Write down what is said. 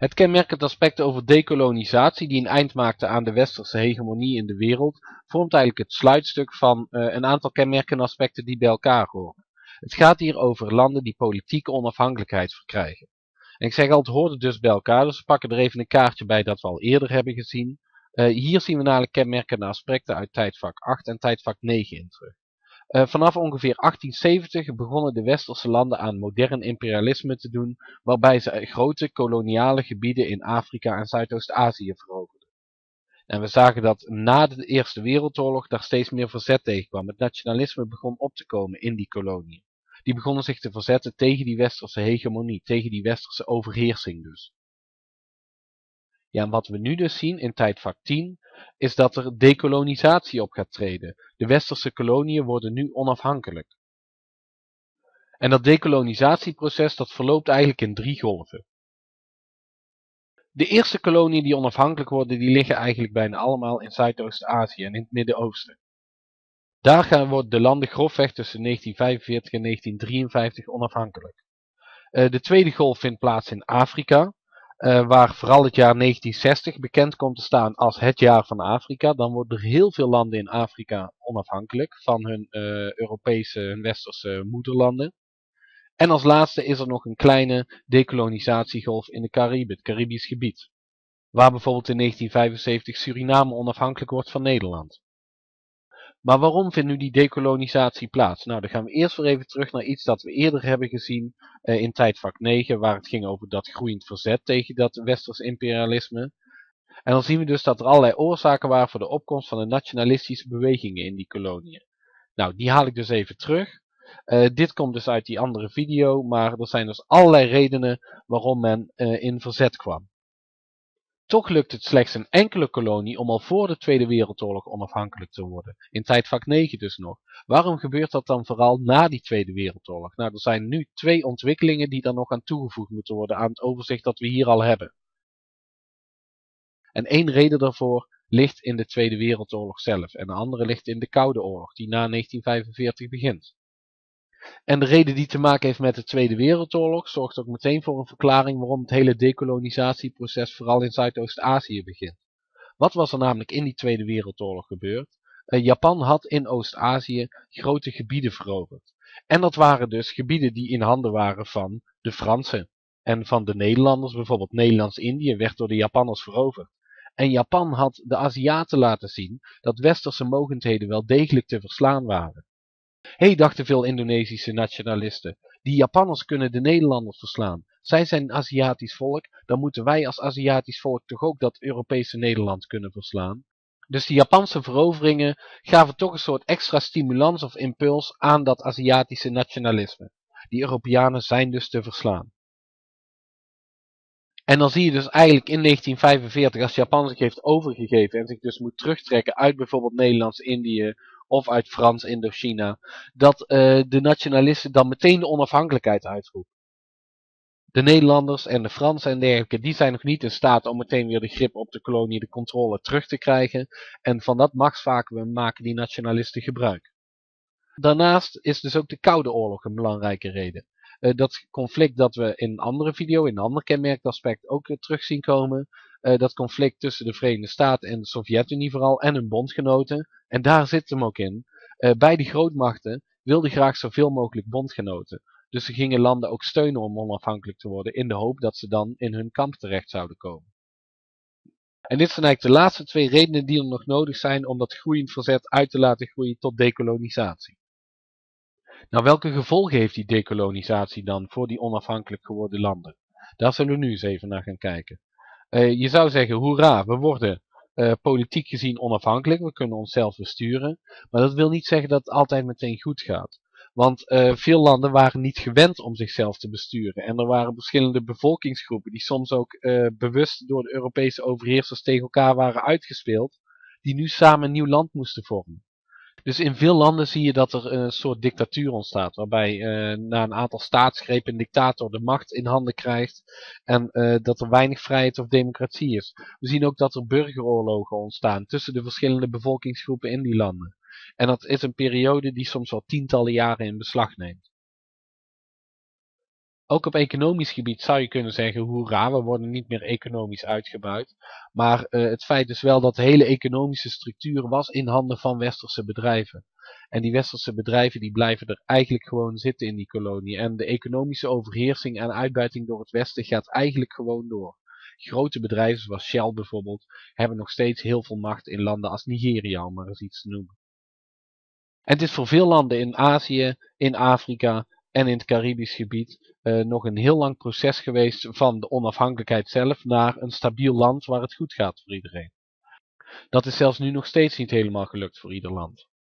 Het kenmerkend aspect over dekolonisatie, die een eind maakte aan de westerse hegemonie in de wereld, vormt eigenlijk het sluitstuk van een aantal kenmerkende aspecten die bij elkaar horen. Het gaat hier over landen die politieke onafhankelijkheid verkrijgen. En ik zeg al, het hoorde dus bij elkaar, dus we pakken er even een kaartje bij dat we al eerder hebben gezien. Hier zien we namelijk kenmerkende aspecten uit tijdvak 8 en tijdvak 9 in terug. Vanaf ongeveer 1870 begonnen de westerse landen aan modern imperialisme te doen, waarbij ze grote koloniale gebieden in Afrika en Zuidoost-Azië veroverden. En we zagen dat na de Eerste Wereldoorlog daar steeds meer verzet tegen kwam. Het nationalisme begon op te komen in die koloniën. Die begonnen zich te verzetten tegen die westerse hegemonie, tegen die westerse overheersing dus. Ja, en wat we nu dus zien in tijdvak 10, is dat er dekolonisatie op gaat treden. De westerse koloniën worden nu onafhankelijk. En dat dekolonisatieproces dat verloopt eigenlijk in 3 golven. De eerste koloniën die onafhankelijk worden, die liggen eigenlijk bijna allemaal in Zuidoost-Azië en in het Midden-Oosten. Daar worden de landen grofweg tussen 1945 en 1953 onafhankelijk. De tweede golf vindt plaats in Afrika, waar vooral het jaar 1960 bekend komt te staan als het jaar van Afrika. Dan worden er heel veel landen in Afrika onafhankelijk van hun Europese, hun westerse moederlanden. En als laatste is er nog een kleine dekolonisatiegolf in de Cariben, het Caribisch gebied. Waar bijvoorbeeld in 1975 Suriname onafhankelijk wordt van Nederland. Maar waarom vindt nu die dekolonisatie plaats? Nou, dan gaan we eerst weer even terug naar iets dat we eerder hebben gezien in tijdvak 9, waar het ging over dat groeiend verzet tegen dat westers imperialisme. En dan zien we dus dat er allerlei oorzaken waren voor de opkomst van de nationalistische bewegingen in die koloniën. Nou, die haal ik dus even terug. Dit komt dus uit die andere video, maar er zijn dus allerlei redenen waarom men in verzet kwam. Toch lukt het slechts een enkele kolonie om al voor de Tweede Wereldoorlog onafhankelijk te worden. In tijdvak 9 dus nog. Waarom gebeurt dat dan vooral na die Tweede Wereldoorlog? Nou, er zijn nu 2 ontwikkelingen die daar nog aan toegevoegd moeten worden aan het overzicht dat we hier al hebben. En 1 reden daarvoor ligt in de Tweede Wereldoorlog zelf. En de andere ligt in de Koude Oorlog, die na 1945 begint. En de reden die te maken heeft met de Tweede Wereldoorlog zorgt ook meteen voor een verklaring waarom het hele dekolonisatieproces vooral in Zuidoost-Azië begint. Wat was er namelijk in die Tweede Wereldoorlog gebeurd? Japan had in Oost-Azië grote gebieden veroverd. En dat waren dus gebieden die in handen waren van de Fransen en van de Nederlanders. Bijvoorbeeld Nederlands-Indië werd door de Japanners veroverd. En Japan had de Aziaten laten zien dat westerse mogendheden wel degelijk te verslaan waren. Dachten veel Indonesische nationalisten, die Japanners kunnen de Nederlanders verslaan. Zij zijn een Aziatisch volk, dan moeten wij als Aziatisch volk toch ook dat Europese Nederland kunnen verslaan. Dus die Japanse veroveringen gaven toch een soort extra stimulans of impuls aan dat Aziatische nationalisme. Die Europeanen zijn dus te verslaan. En dan zie je dus eigenlijk in 1945, als Japan zich heeft overgegeven en zich dus moet terugtrekken uit bijvoorbeeld Nederlands-Indië of uit Frans-Indochina, dat de nationalisten dan meteen de onafhankelijkheid uitroepen. De Nederlanders en de Fransen en dergelijke, die zijn nog niet in staat om meteen weer de grip op de kolonie, de controle terug te krijgen. En van dat machtsvacuüm maken die nationalisten gebruik. Daarnaast is dus ook de Koude Oorlog een belangrijke reden. Dat conflict dat we in een andere video, in een ander kenmerkend aspect ook terug zien komen. Dat conflict tussen de Verenigde Staten en de Sovjet-Unie vooral en hun bondgenoten. En daar zit hem ook in. Beide grootmachten wilden graag zoveel mogelijk bondgenoten. Dus ze gingen landen ook steunen om onafhankelijk te worden in de hoop dat ze dan in hun kamp terecht zouden komen. En dit zijn eigenlijk de laatste 2 redenen die er nog nodig zijn om dat groeiend verzet uit te laten groeien tot dekolonisatie. Nou, welke gevolgen heeft die dekolonisatie dan voor die onafhankelijk geworden landen? Daar zullen we nu eens even naar gaan kijken. Je zou zeggen, hoera, we worden politiek gezien onafhankelijk, we kunnen onszelf besturen. Maar dat wil niet zeggen dat het altijd meteen goed gaat. Want veel landen waren niet gewend om zichzelf te besturen. En er waren verschillende bevolkingsgroepen die soms ook bewust door de Europese overheersers tegen elkaar waren uitgespeeld. Die nu samen een nieuw land moesten vormen. Dus in veel landen zie je dat er een soort dictatuur ontstaat, waarbij na een aantal staatsgrepen een dictator de macht in handen krijgt en dat er weinig vrijheid of democratie is. We zien ook dat er burgeroorlogen ontstaan tussen de verschillende bevolkingsgroepen in die landen. En dat is een periode die soms wel tientallen jaren in beslag neemt. Ook op economisch gebied zou je kunnen zeggen, hoera, we worden niet meer economisch uitgebuit. Maar het feit is wel dat de hele economische structuur was in handen van westerse bedrijven. En die westerse bedrijven die blijven er eigenlijk gewoon zitten in die kolonie. En de economische overheersing en uitbuiting door het Westen gaat eigenlijk gewoon door. Grote bedrijven zoals Shell bijvoorbeeld hebben nog steeds heel veel macht in landen als Nigeria, om maar eens iets te noemen. En het is voor veel landen in Azië, in Afrika en in het Caribisch gebied nog een heel lang proces geweest van de onafhankelijkheid zelf naar een stabiel land waar het goed gaat voor iedereen. Dat is zelfs nu nog steeds niet helemaal gelukt voor ieder land.